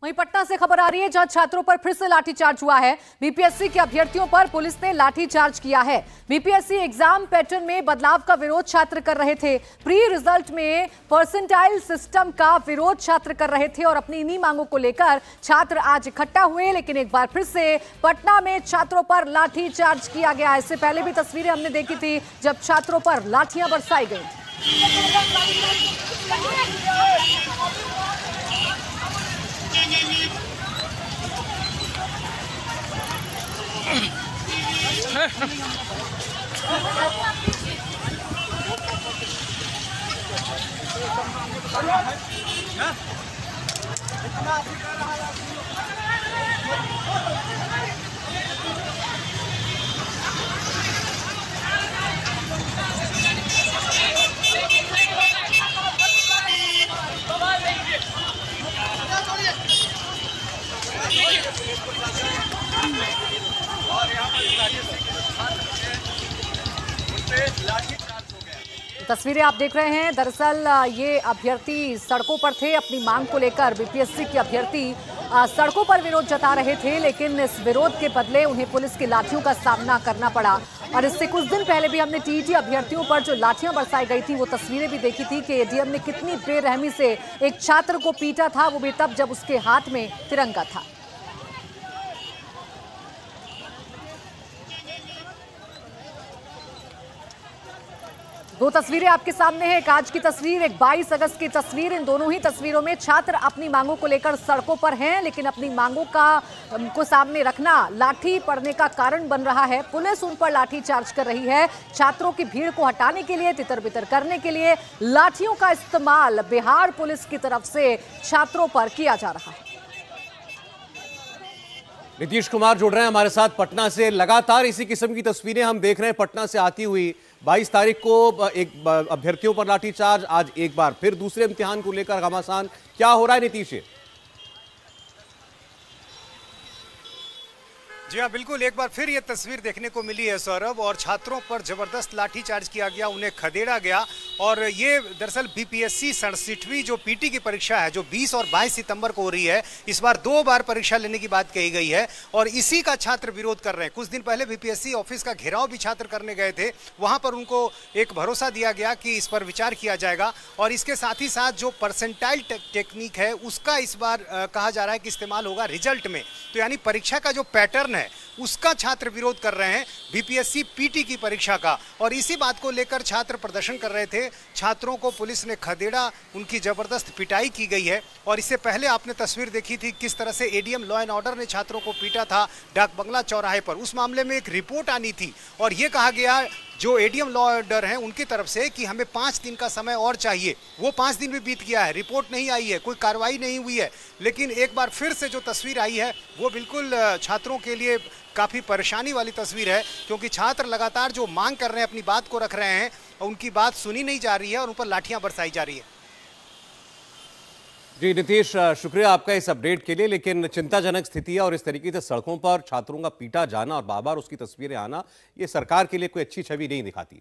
वहीं पटना से खबर आ रही है जहां छात्रों पर फिर से लाठीचार्ज हुआ है। बीपीएससी के अभ्यर्थियों पर पुलिस ने लाठीचार्ज किया है। बीपीएससी एग्जाम पैटर्न में बदलाव का विरोध छात्र कर रहे थे। प्री रिजल्ट में परसेंटाइल सिस्टम का विरोध छात्र कर रहे थे और अपनी इन्हीं मांगों को लेकर छात्र आज इकट्ठा हुए। लेकिन एक बार फिर से पटना में छात्रों पर लाठीचार्ज किया गया। इससे पहले भी तस्वीरें हमने देखी थी जब छात्रों पर लाठियां बरसाई गई। तस्वीरें आप देख रहे हैं। दरअसल ये अभ्यर्थी सड़कों पर थे अपनी मांग को लेकर। बीपीएससी के अभ्यर्थी सड़कों पर विरोध जता रहे थे, लेकिन इस विरोध के बदले उन्हें पुलिस की लाठियों का सामना करना पड़ा। और इससे कुछ दिन पहले भी हमने टीईटी अभ्यर्थियों पर जो लाठियां बरसाई गई थी वो तस्वीरें भी देखी थी कि एडीएम ने कितनी बेरहमी से एक छात्र को पीटा था, वो भी तब जब उसके हाथ में तिरंगा था। दो तस्वीरें आपके सामने हैं, एक आज की तस्वीर, एक 22 अगस्त की तस्वीर। इन दोनों ही तस्वीरों में छात्र अपनी मांगों को लेकर सड़कों पर हैं, लेकिन अपनी मांगों को सामने रखना लाठी पड़ने का कारण बन रहा है। पुलिस उन पर लाठी चार्ज कर रही है। छात्रों की भीड़ को हटाने के लिए, तितर बितर करने के लिए लाठियों का इस्तेमाल बिहार पुलिस की तरफ से छात्रों पर किया जा रहा है। नीतीश कुमार जुड़ रहे हैं हमारे साथ पटना से। लगातार इसी किस्म की तस्वीरें हम देख रहे हैं पटना से आती हुई। 22 तारीख को एक अभ्यर्थियों पर लाठीचार्ज, आज एक बार फिर दूसरे इम्तिहान को लेकर घमासान। क्या हो रहा है नीतीश? जी हाँ, बिल्कुल एक बार फिर ये तस्वीर देखने को मिली है सौरभ, और छात्रों पर जबरदस्त लाठीचार्ज किया गया, उन्हें खदेड़ा गया। और ये दरअसल बीपीएससी 67वीं जो पीटी की परीक्षा है जो 20 और 22 सितंबर को हो रही है, इस बार 2 बार परीक्षा लेने की बात कही गई है और इसी का छात्र विरोध कर रहे हैं। कुछ दिन पहले बीपीएससी ऑफिस का घेराव भी छात्र करने गए थे, वहां पर उनको एक भरोसा दिया गया कि इस पर विचार किया जाएगा। और इसके साथ ही साथ जो परसेंटाइल टेक्निक है उसका इस बार कहा जा रहा है कि इस्तेमाल होगा रिजल्ट में। तो यानी परीक्षा का जो पैटर्न है उसका छात्र विरोध कर रहे हैं, बीपीएससी पीटी की परीक्षा का। और इसी बात को लेकर छात्र प्रदर्शन कर रहे थे। छात्रों को पुलिस ने खदेड़ा, उनकी जबरदस्त पिटाई की गई है। और इससे पहले आपने तस्वीर देखी थी किस तरह से एडीएम लॉ एंड ऑर्डर ने छात्रों को पीटा था डाक बंगला चौराहे पर। उस मामले में एक रिपोर्ट आनी थी और ये कहा गया जो एडीएम लॉ ऑर्डर हैं उनकी तरफ से कि हमें 5 दिन का समय और चाहिए। वो 5 दिन भी बीत गया है, रिपोर्ट नहीं आई है, कोई कार्रवाई नहीं हुई है। लेकिन एक बार फिर से जो तस्वीर आई है वो बिल्कुल छात्रों के लिए काफ़ी परेशानी वाली तस्वीर है, क्योंकि छात्र लगातार जो मांग कर रहे हैं, अपनी बात को रख रहे हैं, उनकी बात सुनी नहीं जा रही है और उन पर लाठियां बरसाई जा रही है। जी नीतीश, शुक्रिया आपका इस अपडेट के लिए। लेकिन चिंताजनक स्थिति है और इस तरीके से सड़कों पर छात्रों का पीटा जाना और बार बार उसकी तस्वीरें आना, ये सरकार के लिए कोई अच्छी छवि नहीं दिखाती।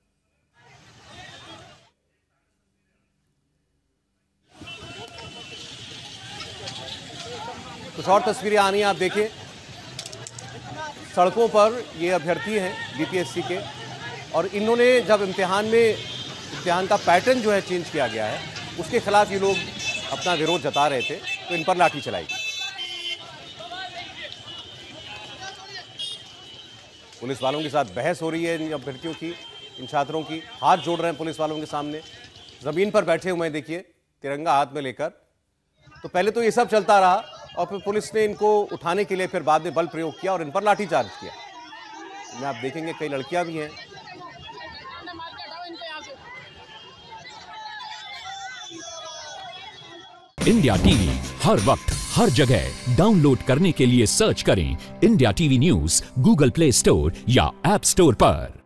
कुछ और तस्वीरें आनी है, आप देखिए सड़कों पर ये अभ्यर्थी हैं बीपीएससी के, और इन्होंने जब इम्तिहान का पैटर्न जो है चेंज किया गया है उसके खिलाफ ये लोग अपना विरोध जता रहे थे, तो इन पर लाठी चलाई गई। पुलिस वालों के साथ बहस हो रही है इन अभ्यर्थियों की, इन छात्रों की। हाथ जोड़ रहे हैं पुलिस वालों के सामने, जमीन पर बैठे हुए हैं, देखिए तिरंगा हाथ में लेकर। तो पहले तो ये सब चलता रहा और फिर पुलिस ने इनको उठाने के लिए फिर बाद में बल प्रयोग किया और इन पर लाठीचार्ज किया। में आप देखेंगे कई लड़कियां भी हैं। इंडिया टीवी हर वक्त हर जगह डाउनलोड करने के लिए सर्च करें India TV news Google Play Store या ऐप स्टोर पर।